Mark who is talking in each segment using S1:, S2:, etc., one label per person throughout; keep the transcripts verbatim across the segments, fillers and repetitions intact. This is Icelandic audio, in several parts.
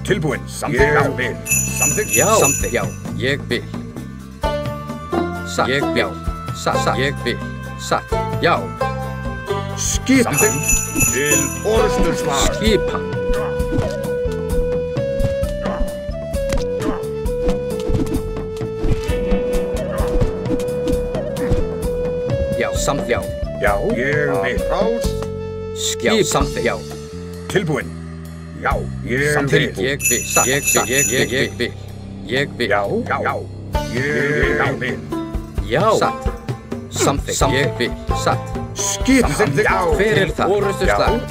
S1: Tilbúin. Samþykkt. Ég vil. Samþykkt.
S2: Já. Samþykkt. Já. Ég vil. Satt. Ég vil. Satt. Satt. Ég vil. Satt. Já.
S1: Skipan. Samþykkt. Til orrustuslag.
S2: Skipan. Já. Samþykkt. Já.
S1: Já. Ég vil. Rás.
S2: Skipan. Samþykkt. Já.
S1: Tilbúin. Já. Ég
S2: Samþykkt.
S1: vil.
S2: Ég vil. Satt. Ég vil. Ég vil. Ég vil. Ég vil.
S1: Já. Já. Ég vil.
S2: Já. Satt. Samþykkt. Ég vil. Satt.
S1: Skipan. Já.
S2: Hver er það? Orrustuslag.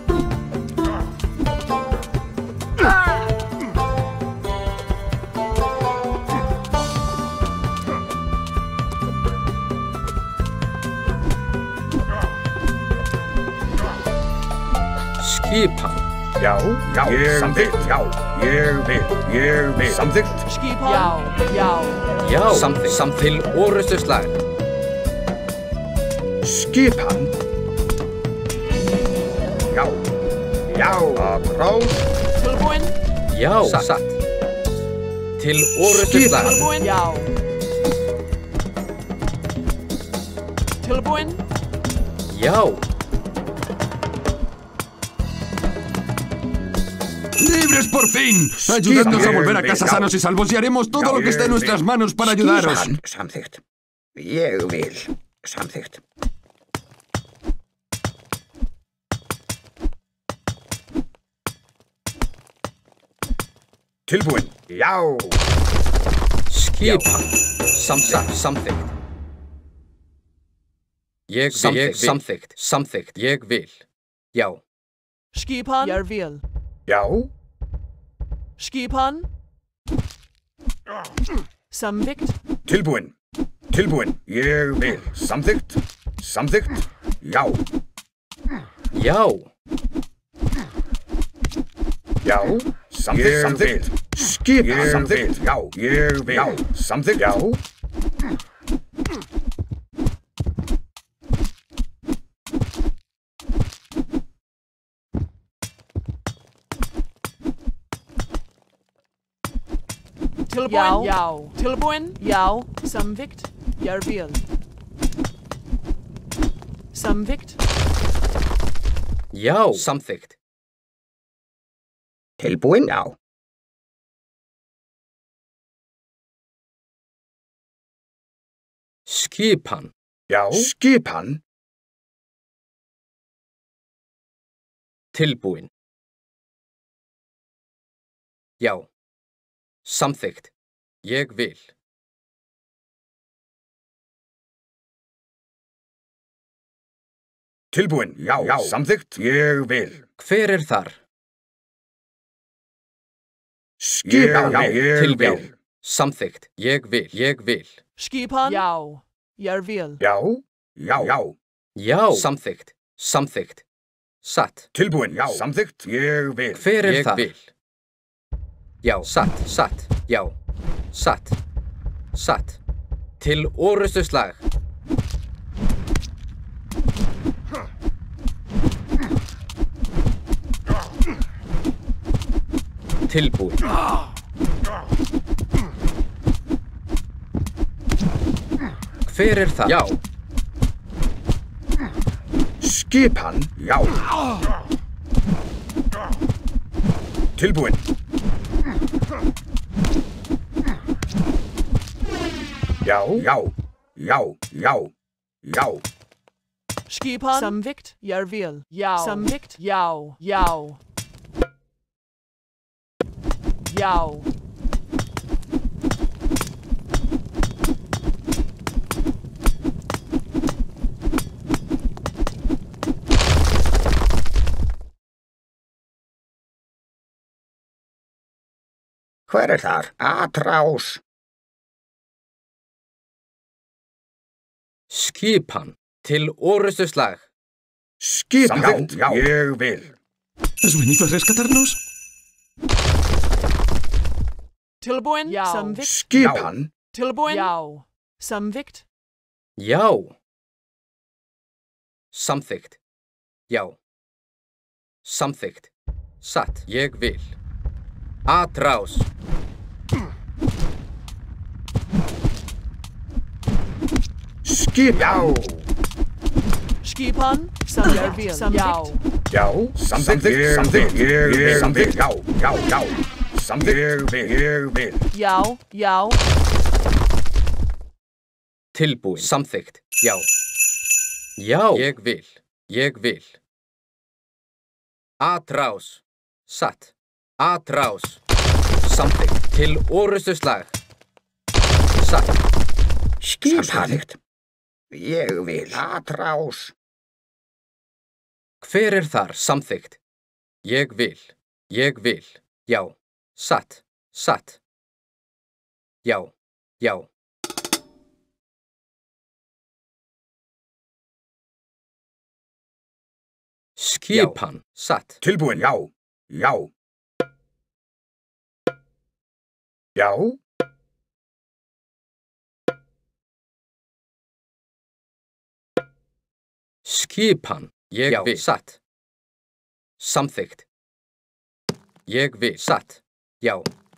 S2: Skipan.
S1: Já. Já. Samþykkt. Já. Ég vil. Ég vil. Samþykkt.
S3: Skipan. Já. Já.
S2: Já. Samþykkt. Samt til orrustuslag.
S1: Skipan. Já. Já. Að rás.
S3: Tilbúin.
S2: Já. Satt. Til orrustuslag.
S3: Tilbúin. Já. Tilbúin.
S2: Já.
S4: ¡Libres por fin! Ayudadnos a volver a casa sanos y salvos y haremos todo lo que esté en nuestras manos para ayudaros.
S1: Skipan. Samþykkt. Ég vil. Samþykkt. Tilbúin. Já.
S2: Skipan. Samþykkt. Samþykkt. Ég vil. Ég samþykkt. Samþykkt. Ég vil. Já.
S3: Skipan. Jag vill.
S1: Já.
S3: Skipan. Samþykkt.
S1: Tilbúin. Tilbúin. Ég vil. Samþykkt. Samþykkt. Já.
S2: Já.
S1: Já. Samþykkt. Samþykkt. Skipan. Samþykkt. Já. Ég vil. Já. Samþykkt. Já.
S3: Tilbúin. Já. Tilbúin. Já. Samþykkt. Jag vill. Samþykkt.
S2: Já. Samþykkt.
S1: Tilbúin. Já.
S2: Skipan.
S1: Já. Skipan.
S2: Tilbúin. Já. Samþykkt. Ég vil.
S1: Tilbúin. Já. Já. Samþykkt. Ég vil.
S2: Hver er þar?
S1: Skipan. Já. Ég
S2: Tilbúin.
S1: vil.
S2: Samþykkt. Ég vil. Ég vil.
S3: Skipan. Já. Jag vill.
S1: Já. Já. Já.
S2: Já. Samþykkt. Samþykkt. Satt.
S1: Tilbúin. Já. Samþykkt. Ég vil.
S2: Hver er þar? Ég vil. Já. Satt. Satt. Já. Satt. Satt. Til orrustuslag. Tilbúin. Hver er það? Já.
S1: Skipan. Já. Tilbúin. Já. Já. Já. Já. Já.
S3: Skipan. Samþykkt. Jag vill. Já. Samþykkt. Já. Já. Já.
S1: Hver er þar? Atrás.
S2: Skipan. Til orrustuslag.
S1: Skipan. Samþykkt. Já. Ég vil.
S4: ¿Has venido a rescatarnos?
S3: Tilbúin. Já. Samþykkt.
S1: Skipan.
S3: Tilbúin. Já. Samþykkt.
S2: Já. Samþykkt. Já. Samþykkt. Satt. Ég vil. Atrás.
S1: Skip. Já.
S3: Skipan, som jeg vil. Já.
S1: Já. Samþykkt. Samþykkt. Ég vil. Samþykkt. Já. Já. Já. Samþykkt. Ég vil. Ég vil.
S3: Já. Já.
S2: Tilbúin. Samþykkt. Já. Já. Ég vil. Ég vil. Atrás. Satt. Atrás. Samþykkt. Til orrustuslag. Satt.
S1: Skipan. Ég vil. Atrás.
S2: Hver er þar? Samþykkt. Ég vil. Ég vil. Já. Satt. Satt. Já. Já. Skipan. Satt.
S1: Tilbúin. Já. Já. Já.
S2: Skipan. Ég Já. vil. Satt. Samþykkt. Ég vil. Satt. Já.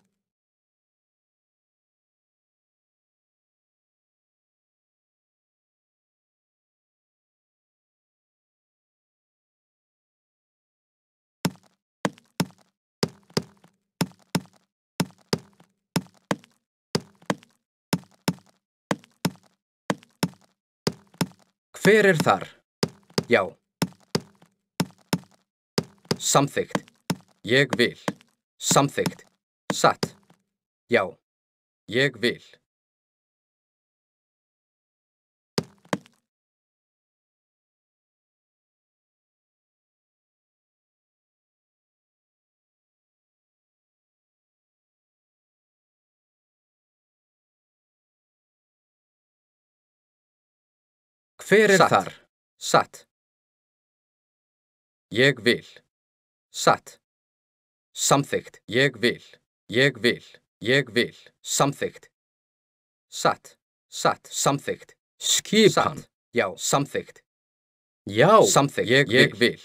S2: Hver er þar? Já. Samþykkt. Ég vil. Samþykkt. Satt. Já. Ég vil. Hver er Satt. þar? Satt. Ég vil. Satt. Samþykkt. Ég vil. Ég vil. Ég vil. Samþykkt. Satt. Satt. Samþykkt. Skipan. Satt. Já. Samþykkt. Já. Samþykkt. Ég, ég vil.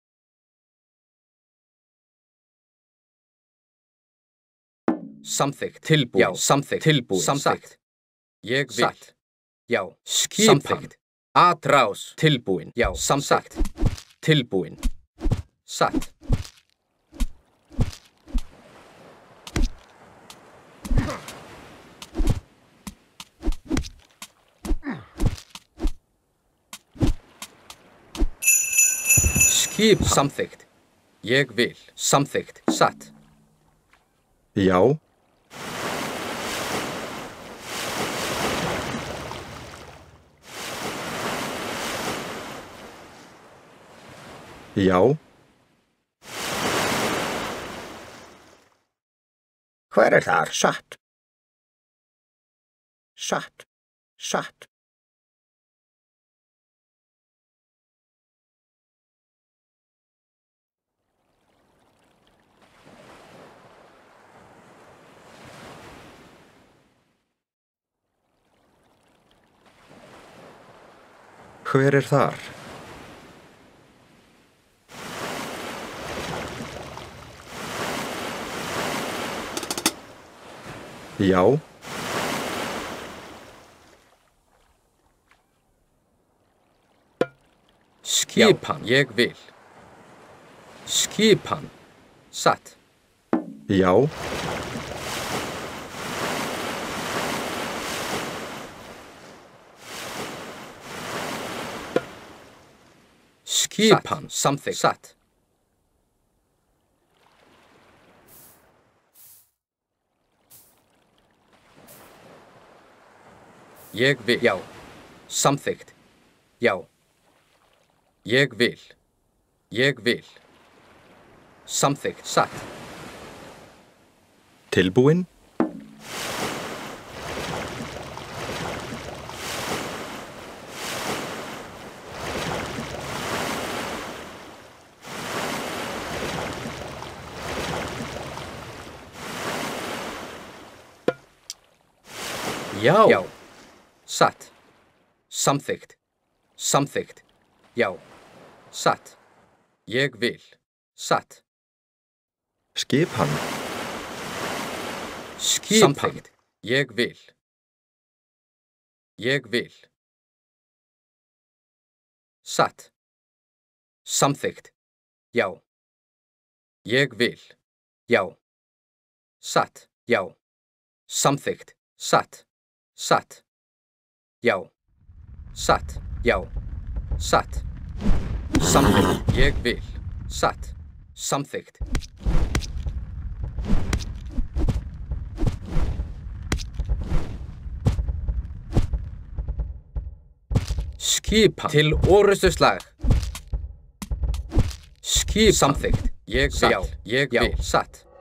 S2: Samþykkt. Tilbúin. Já. Samþykkt. Tilbúin. Samþykkt. Ég vil. Satt. Já. Skipan. Samþykkt. Atrás. Tilbúin. Já. Samþykkt. Tilbúin. Satt. Skip. Samþykkt. Ég vil. Samþykkt. Satt.
S1: Já. Já. Hver er þar? Satt. Satt. Satt. Hver er þar? Já.
S2: Skipan. Ég vil. Skipan. Satt.
S1: Já.
S2: Skipan. Samþykkt. Satt. Ég vil. Já. Samþykkt. Já. Ég vil. Ég vil. Samþykkt. Satt.
S1: Tilbúin.
S2: Já. Já. Satt. Samþykkt. Samþykkt. Já. Satt. Ég vil. Satt.
S1: Skipan.
S2: Skipan. Samþykkt. Ég vil. Ég vil. Satt. Samþykkt. Já. Ég vil. Já. Satt. Já. Samþykkt. Satt. Satt. Já. Satt. Já. Satt. Samþykkt. Ég vil. Satt. Samþykkt. Skipan. Til orustuslag. Skipan. Samþykkt. Ég vil. Já. Ég vil. Satt.